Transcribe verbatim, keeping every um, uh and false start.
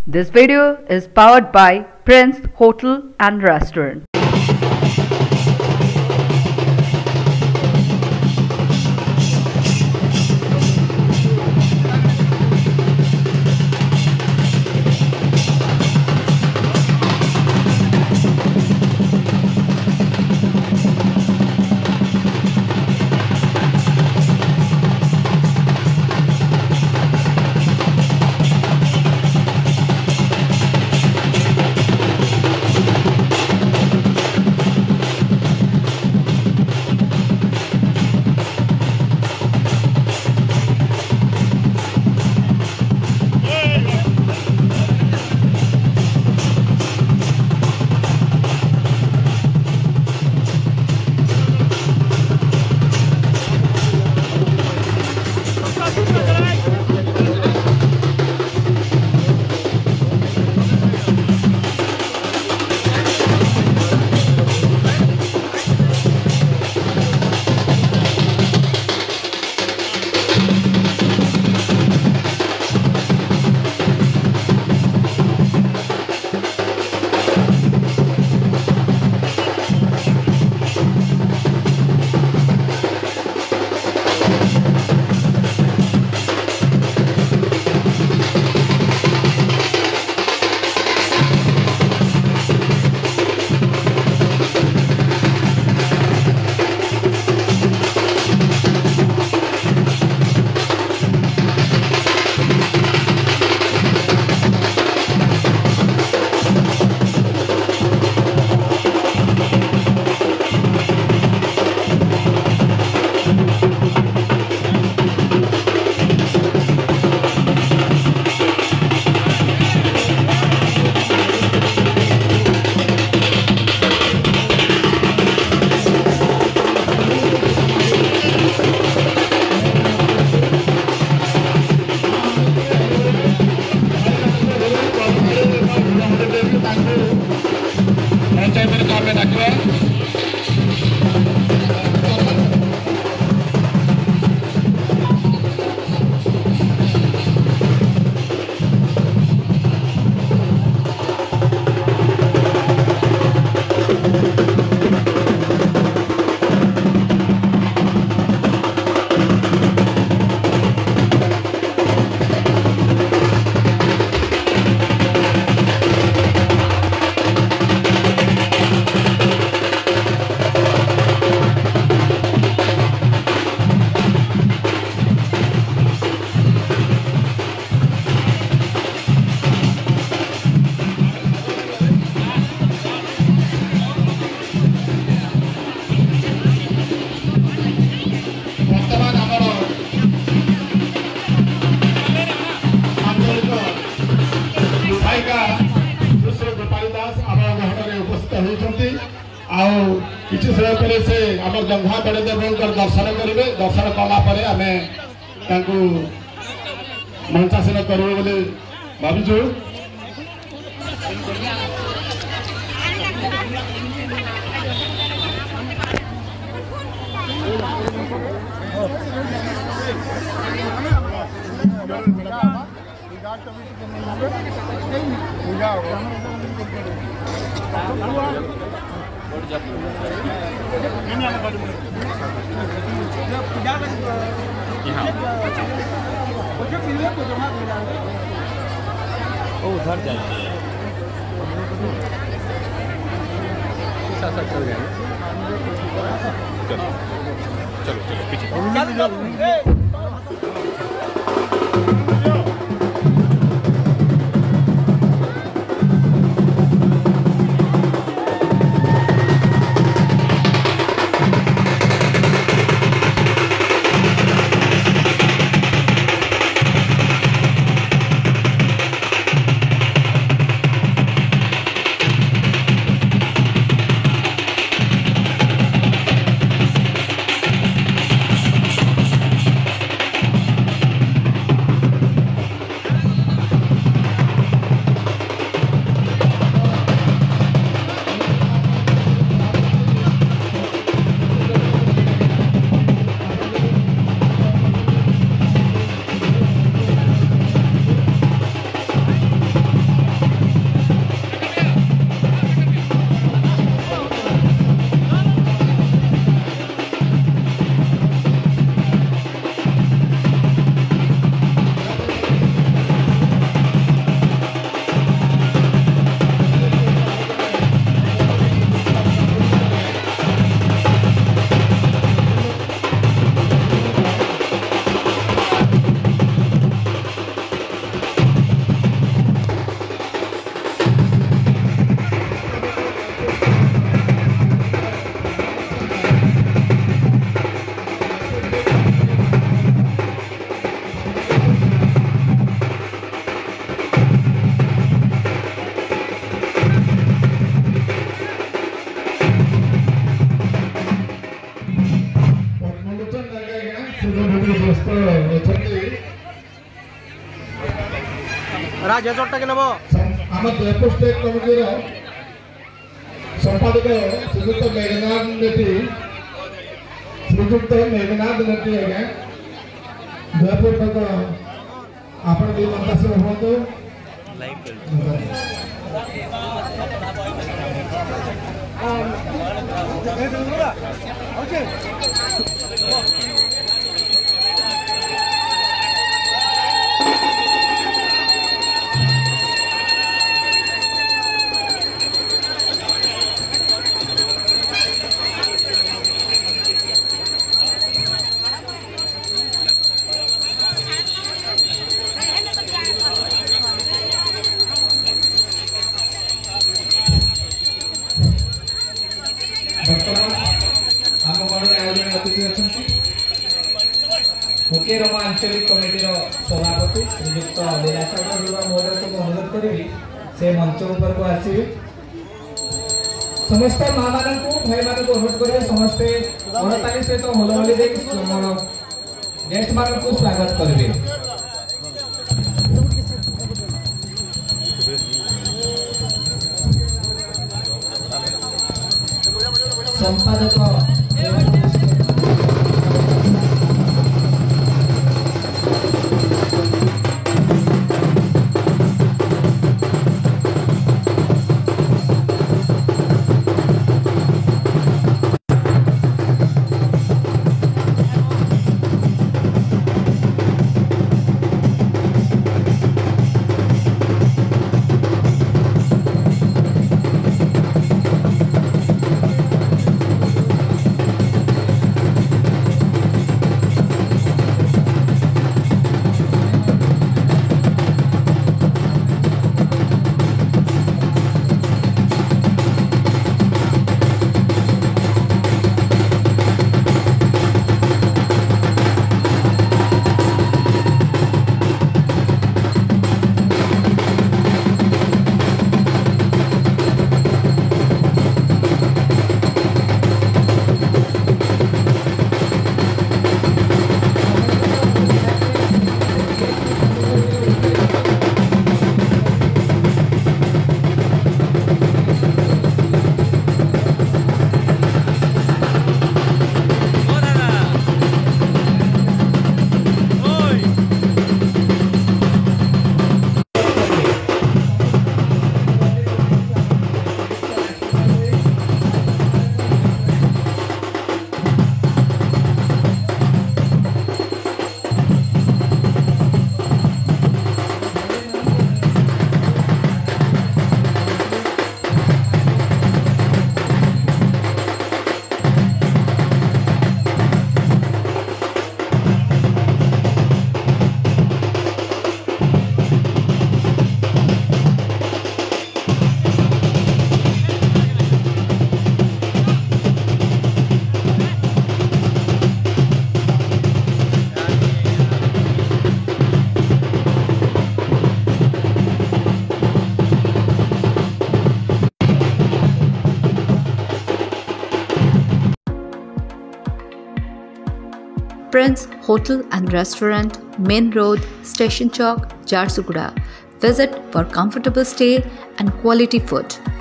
This video is powered by Prince Hotel and Restaurant. किसी समय पर से आम जंघा बड़देव दर्शन करेंगे दर्शन कलापर आम मंचासन करेंगे भावुँ उधर जाएंगे साथ चल जाएंगे चलो चलो चलो पीछे माझ्या चोट्टा के नबो आम जयपुर स्टेट कमिटी संपादक श्रीजुक्त मेघनाथ नेटी श्रीजुक्त मेघनाथ नेटी आज्ञा जयपुर तक आपण भी मंत्रासन होतो आम मन आयोजन अतिथि अच्छा फकीरमा आंचलिक कमिटी सभापति श्रीजुक्त लीलासागर महोदय को अनुरोध करी से मंच ऊपर को आसवे समस्त माँ मान को भाई मान को अनुरोध करेंगे समस्ते अड़तालीस सहित होलोली दे गेस्ट मान को स्वागत करेंगे संपादक Prince Hotel and Restaurant, Main Road, Station Chowk, Jharsuguda. Visit for comfortable stay and quality food.